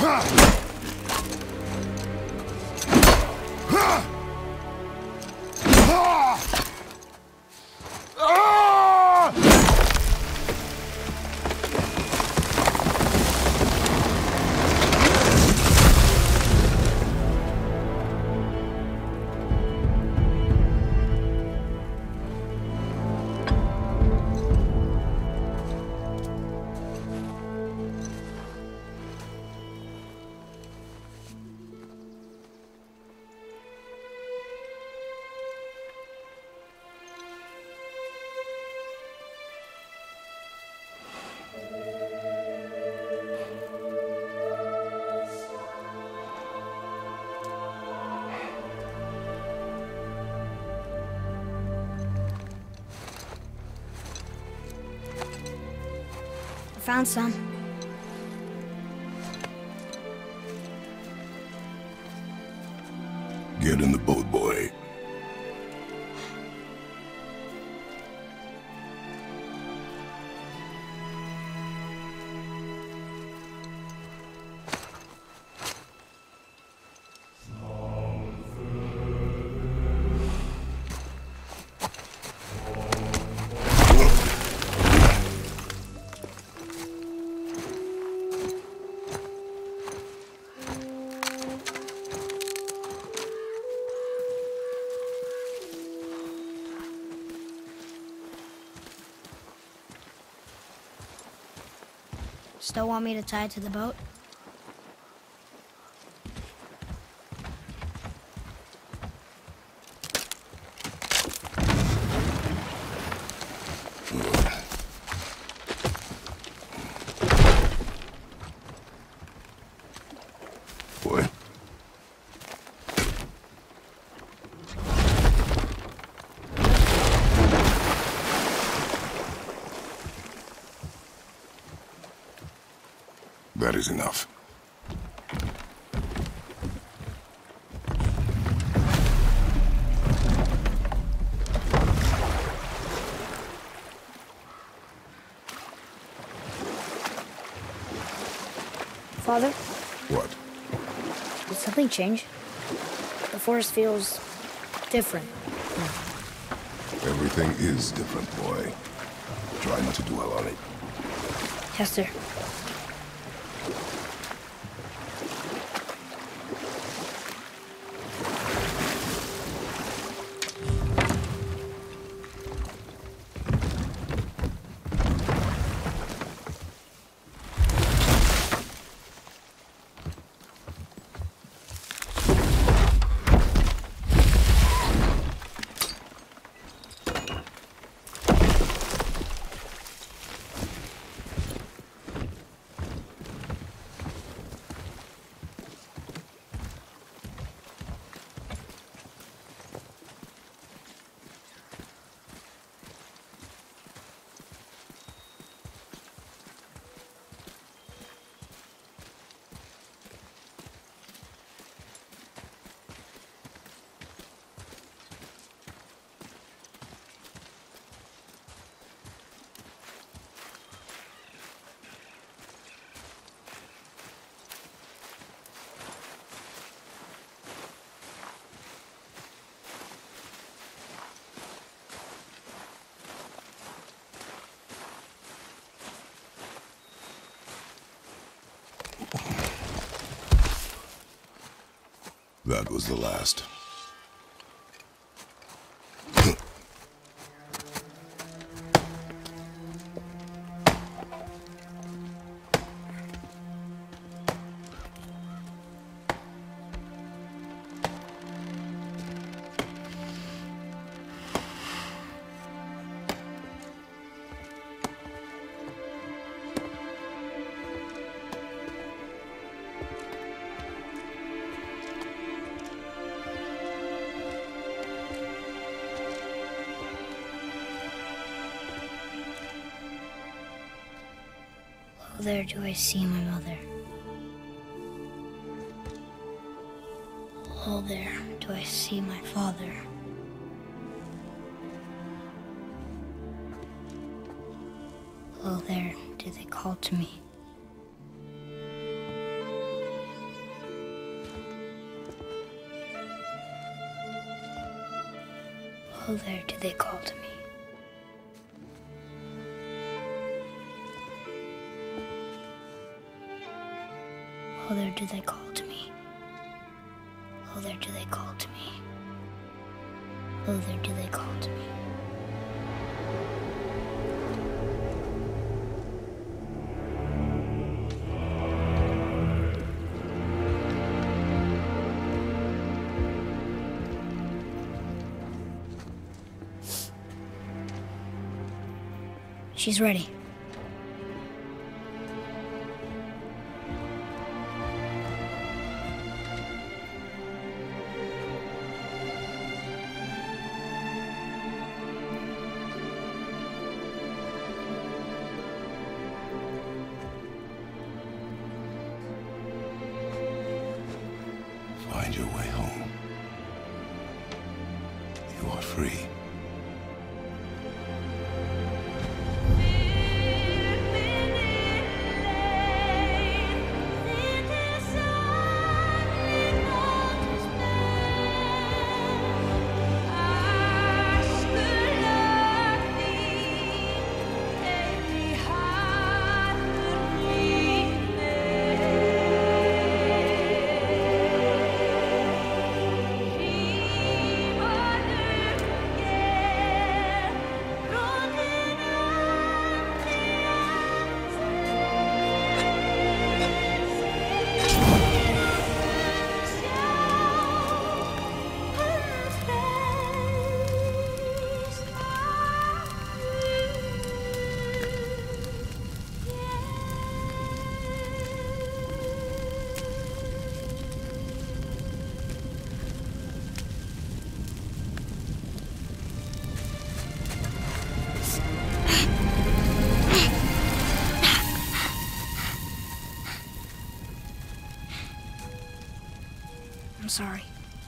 Found some. Get in the boat, boy. Still want me to tie it to the boat? Boy. That is enough. Father? What? Did something change? The forest feels different. Everything is different, boy. Try not to dwell on it. Yes, sir. That was the last. Oh, there do I see my mother. Oh, there do I see my father. Oh, there do they call to me. Oh, there do they call to me. Oh, there do they call to me. Oh, there do they call to me. Oh, there do they call to me. She's ready. Find your way home. You are free. I'm sorry.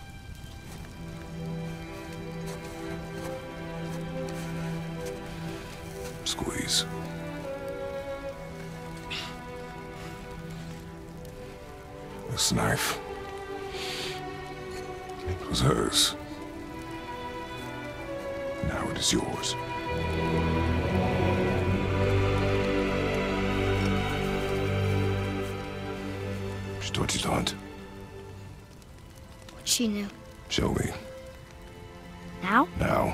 Squeeze. This knife. It was hers. Now it is yours. She taught you to hunt. She knew. Show me. Now? Now.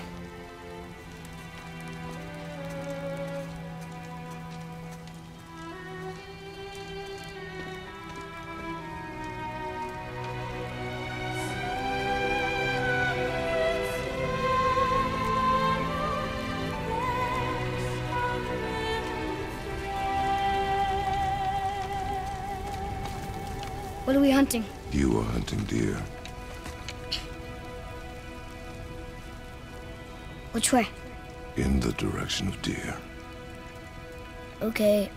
What are we hunting? You are hunting deer. Which way? In the direction of deer. Okay,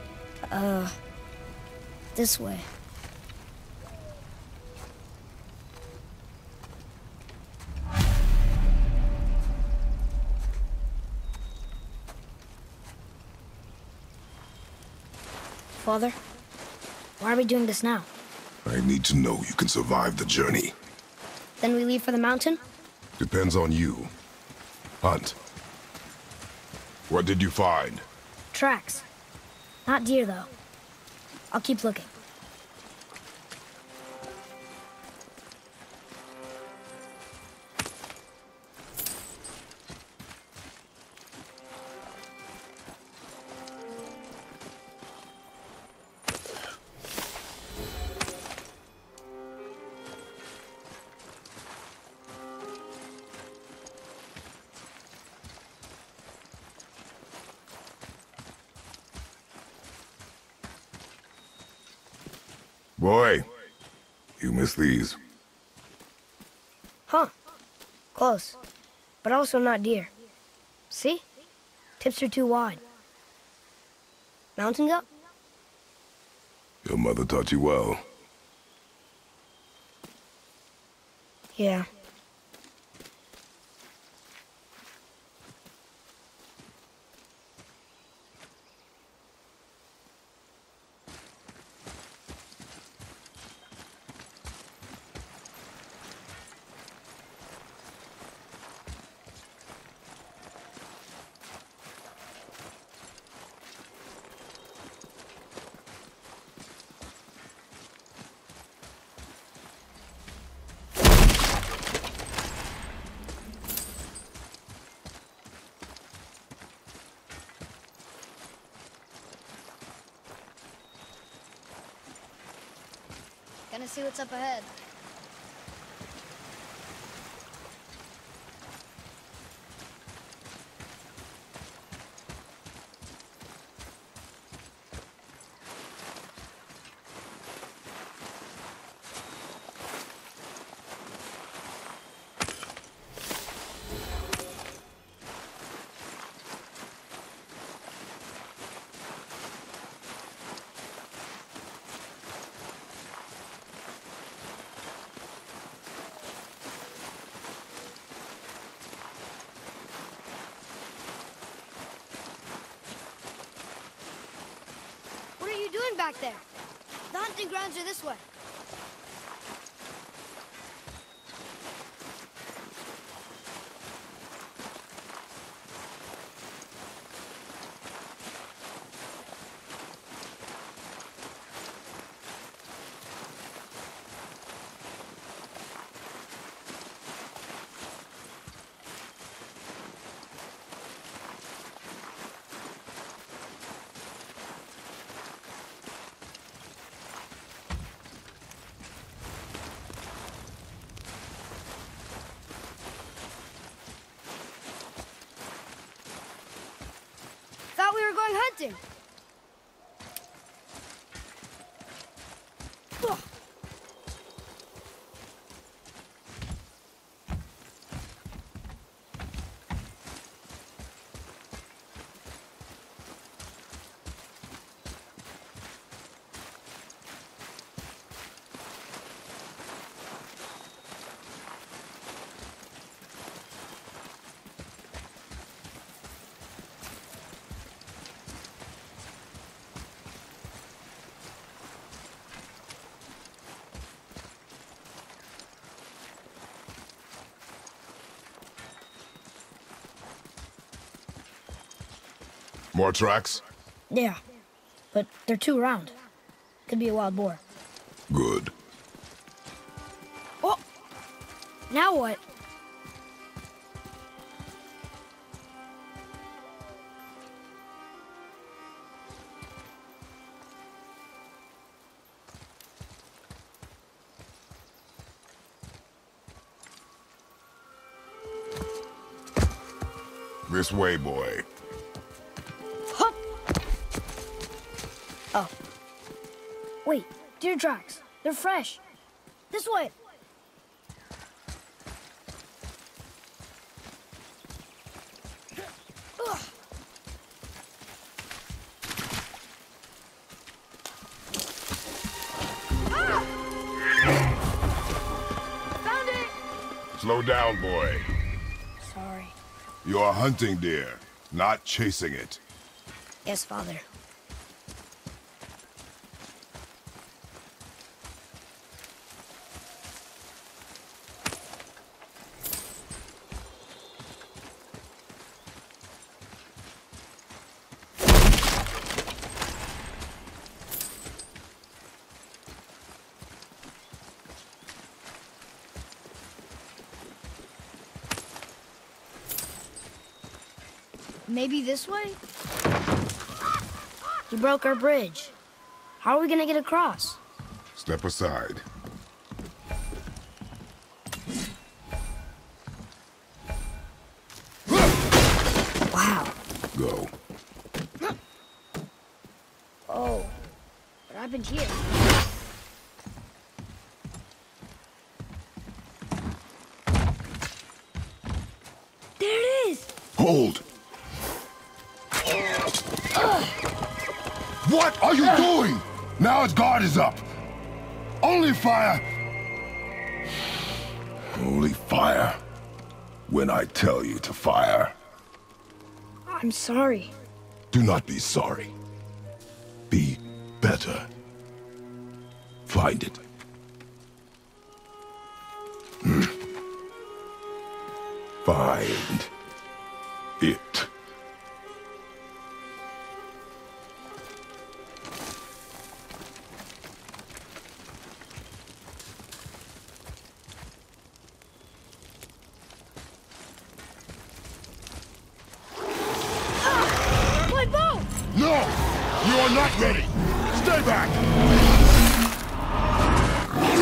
this way. Father, why are we doing this now? I need to know you can survive the journey. Then we leave for the mountain? Depends on you. Hunt. What did you find? Tracks. Not deer, though. I'll keep looking. Boy, you missed these. Huh. Close. But also not deer. See? Tips are too wide. Mountain goat? Your mother taught you well. Yeah. Gonna see what's up ahead. What are you doing back there? The hunting grounds are this way. Thought we were going hunting. Ugh. More tracks? Yeah, but they're too round. Could be a wild boar. Good. Oh! Now what? This way, boy. Hup! Oh. Wait, deer tracks. They're fresh. This way. Ugh. Ah! Found it! Slow down, boy. Sorry. You're hunting deer, not chasing it. Yes, Father. Maybe this way? He broke our bridge. How are we gonna get across? Step aside. Wow. Go. Oh. What happened here? There it is! Hold! What are you doing? Now its guard is up. Only fire. Only fire. When I tell you to fire. I'm sorry. Do not be sorry. Be better. Find it. Find it. My bow! No! You are not ready! Stay back!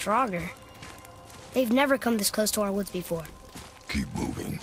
Draugr. They've never come this close to our woods before. Keep moving.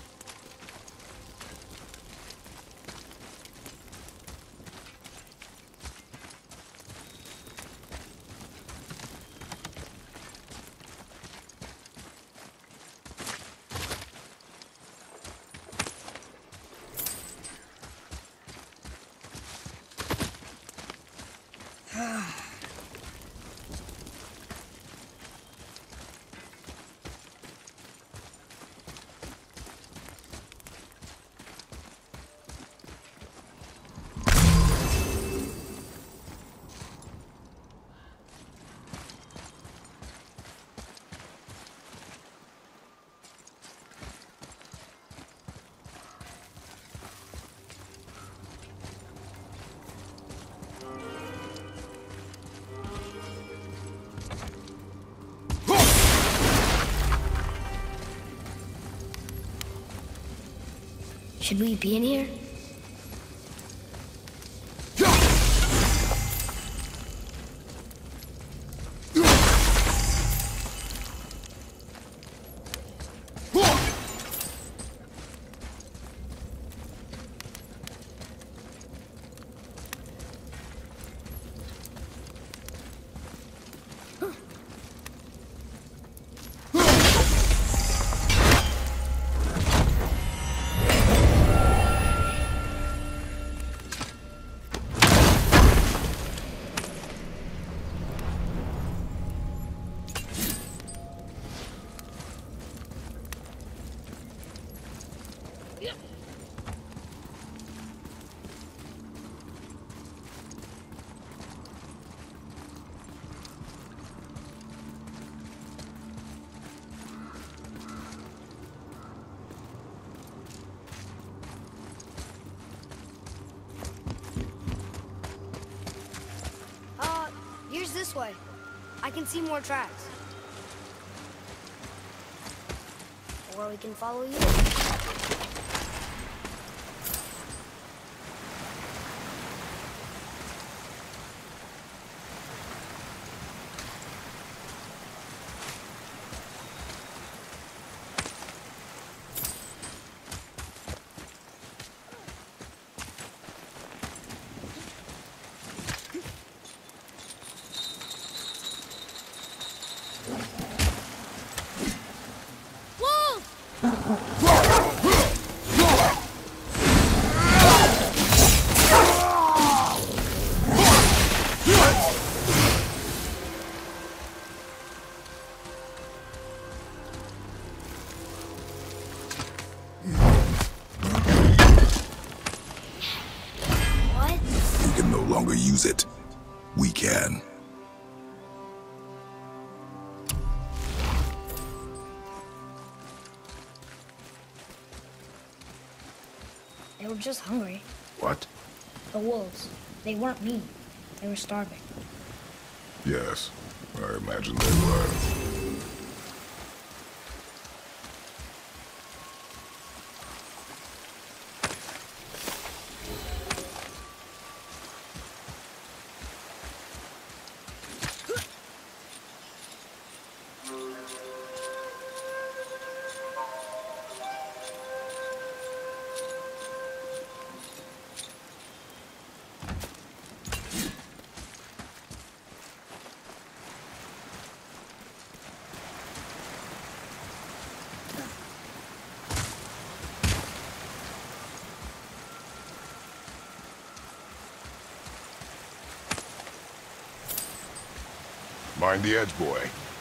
Should we be in here? Here's this way. I can see more tracks. Or we can follow you. Use it. We can. They were just hungry. What? The wolves. They weren't mean. They were starving. Yes, I imagine they were. Mind the edge, boy.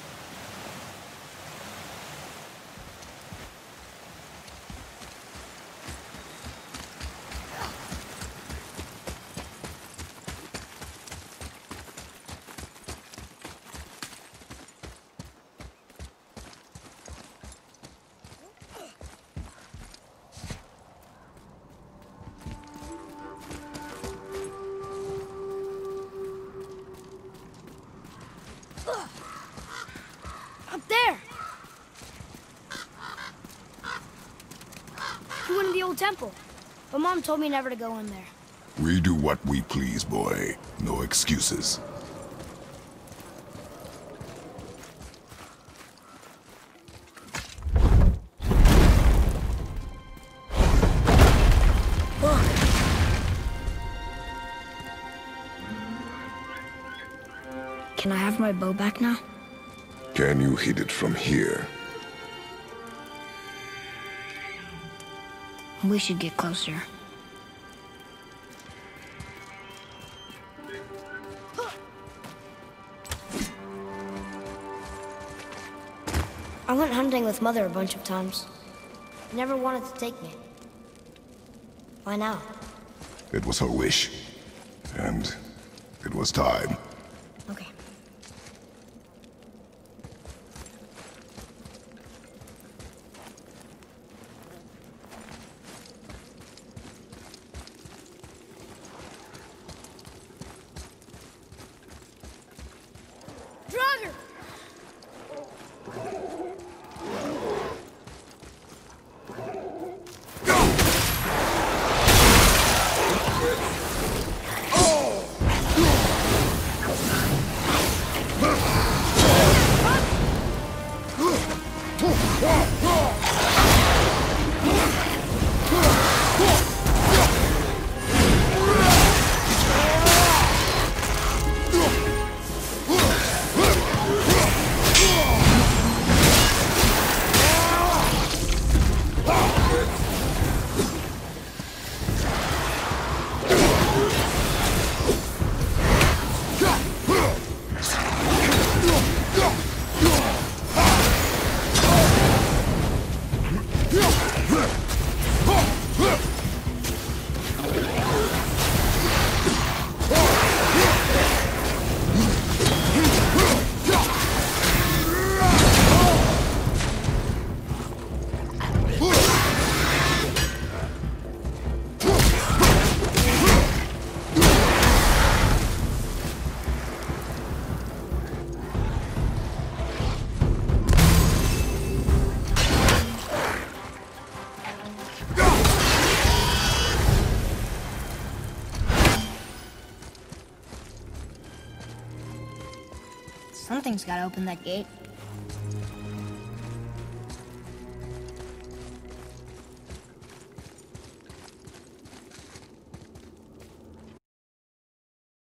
Up there! He went in the old temple, but Mom told me never to go in there. We do what we please, boy. No excuses. Can I have my bow back now? Can you hit it from here? We should get closer. I went hunting with Mother a bunch of times. Never wanted to take me. Why now? It was her wish. And it was time. Okay. Draugr! Something's gotta open that gate.